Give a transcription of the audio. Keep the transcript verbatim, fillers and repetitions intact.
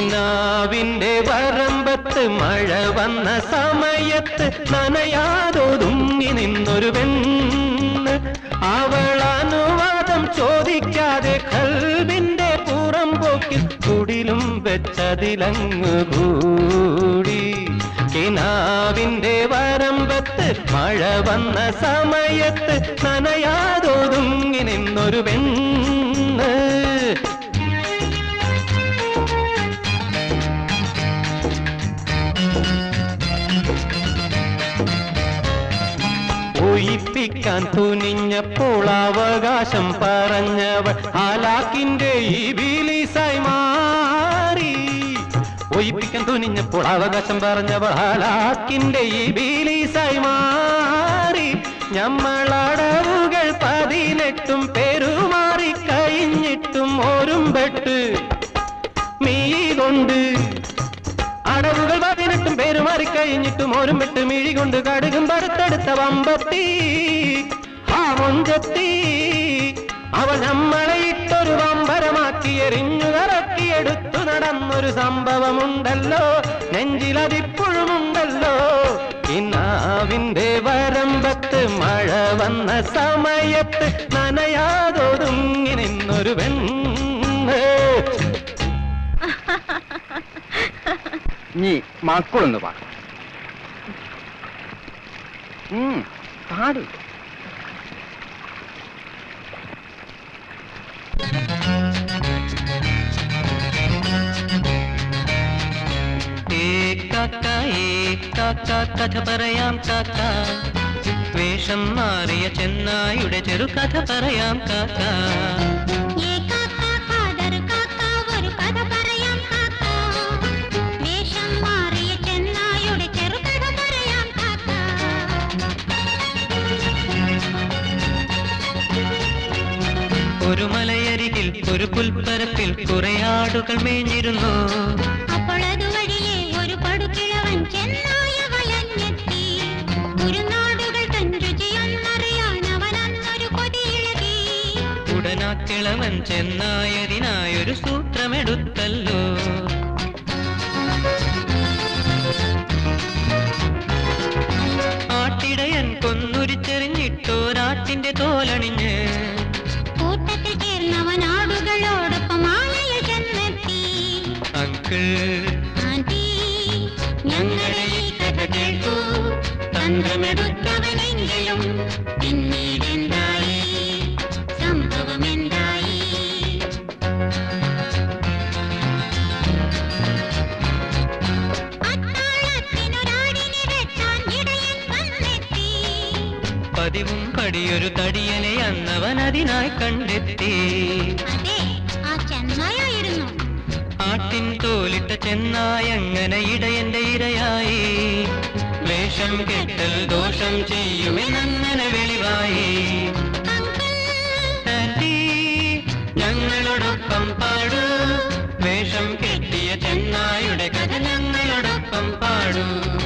കിനാവിന്റെ വരമ്പത്ത് മഴ വന്ന സമയത്ത് നനയാതൊതുങ്ങി നിന്നൊരു പെണ്ണ്. അവൾ അനുവാദം ചോദിക്കാതെ കൽബിന്റെ പുറം പോക്കിൽ കുടിലും വെച്ചതിലങ്ങ് കൂടി. കിനാവിന്റെ വരമ്പത്ത് മഴ വന്ന സമയത്ത് നനയാതൊതുങ്ങി നിന്നൊരു പെണ്ണ്. ഒയിപ്പിക്കാൻ തുനിഞ്ഞപ്പോൾ അവകാശം പറഞ്ഞവൾ ഹാലാക്കിന്റെ ഈ ബിലീസായി മാറി. ഒയിപ്പിക്കാൻ തുനിഞ്ഞപ്പോൾ അവകാശം പറഞ്ഞവൾ ഹാലാക്കിന്റെ ഈ ബിലീസായി മാറി. ഞമ്മളടവുകൾ പതിനെട്ടും പെരുമാറി കഴിഞ്ഞിട്ടും ഓരുംപെട്ട് മീ കൊണ്ട് അടവുകൾ പതിനെട്ടും പേരുമാറി കഴിഞ്ഞിട്ടും ഓരും പെട്ട് മിഴി കൊണ്ട് കടുകും പടുത്തെടുത്ത വമ്പത്തി ആ മൊഞ്ചത്തി അവൾ നമ്മളെ ഇട്ടൊരു വമ്പരമാക്കി എറിഞ്ഞു കറക്കിയെടുത്തു നടന്നൊരു സംഭവമുണ്ടല്ലോ, നെഞ്ചിലതിപ്പോഴുമുണ്ടല്ലോ. കിനാവിന്റെ വരമ്പത്ത് മഴ വന്ന സമയത്ത് നനയാതൊതുങ്ങി നിന്നൊരു പെണ്ണ്. നീ മക്കളൊന്ന് പാടും പാട്. കഥ പറയാം കാക്ക, വേഷം മാറിയ ചെന്നായുടെ ചെറു കഥ പറയാം കാക്ക. ഒരു മലയരികിൽ ഒരു പുൽപ്പരപ്പിൽ കുറെ ആടുകൾ മേഞ്ഞിരുന്നു. അപ്പോൾ അതുവഴിയെ ഒരു പടുകിഴവൻ ചെന്നായ വലഞ്ഞെത്തി. കുരുനാടുകൾ തൻ രുചിയൊന്നറിയാൻ അവൻ അന്നൊരു കൊതിയിളകി. ഉടനാ കിളവൻ ചെന്നായതിനായൊരു സൂത്രമെടുത്തല്ലോ. ആട്ടിടയൻ കൊന്നുരിച്ചെറിഞ്ഞിട്ടോരാട്ടിന്റെ തോലണിഞ്ഞ് കൂട്ടത്തിൽ ചേർന്നവനാടുകളോടൊപ്പം ആലയിൽ ചെന്നെത്തി. അങ്കിൾ ആന്റി, ഞങ്ങളുടെ ഈ കഥ കേൾക്കൂ. തന്ത്രമെടുത്തവനെങ്കിലും പിന്നീടെന്തായി, സംഭവമെന്തായി? അത്താഴത്തിനൊരാടിനെ വെട്ടാൻ ഇടയൻ വന്നെത്തി. പതിവും പടിയൊരു തടിയനെ അന്നവൻ അതിനായി കണ്ടെത്തി. അതെ, ആ ചെന്നായായിരുന്നു. ആട്ടിൻ തോലിട്ട ചെന്നായങ്ങനെ ഇടയന്റെ ഇരയായി. വേഷം കെട്ടൽ ദോഷം ചെയ്യുമെന്നങ്ങനെ വെളിവായി. ആന്റി, ഞങ്ങളോടൊപ്പം പാടൂ, വേഷം കെട്ടിയ ചെന്നായുടെ കഥ ഞങ്ങളോടൊപ്പം പാടൂ.